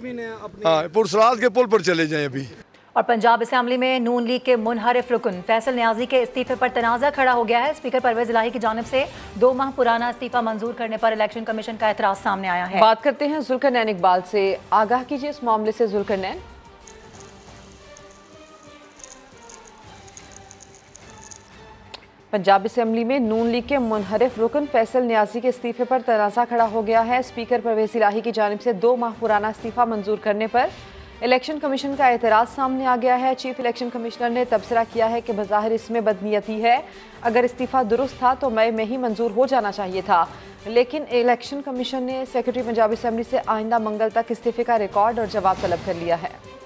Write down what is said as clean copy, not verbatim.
मुतमिन है अपने। हाँ, पुरसरात के पुल पर चले जाएं अभी। और पंजाब असेंबली में नून लीग के मुनहरिफ रुकन फैसल न्याजी के इस्तीफे पर तनाज़ा खड़ा हो गया है। स्पीकर परवेज इलाही की जानिब से 2 माह पुराना इस्तीफा मंजूर करने पर इलेक्शन कमीशन का एतराज सामने आया है। बात करते हैं जुल्करनैन इकबाल से। आगाह कीजिए इस मामले से जुल्करनैन। पंजाब असेंबली में नून लीग के मुनहरिफ रुकन फैसल न्याजी के इस्तीफे पर तनाज़ा खड़ा हो गया है। स्पीकर परवेज इलाही की जानिब से 2 माह पुराना इस्तीफा मंजूर करने पर इलेक्शन कमीशन का एतराज़ सामने आ गया है। चीफ इलेक्शन कमिश्नर ने तबसरा किया है कि बज़ाहिर इसमें बदनीयती है। अगर इस्तीफ़ा दुरुस्त था तो मई में ही मंजूर हो जाना चाहिए था, लेकिन इलेक्शन कमीशन ने सेक्रेटरी पंजाब असेंबली से आइंदा मंगल तक इस्तीफे का रिकॉर्ड और जवाब तलब कर लिया है।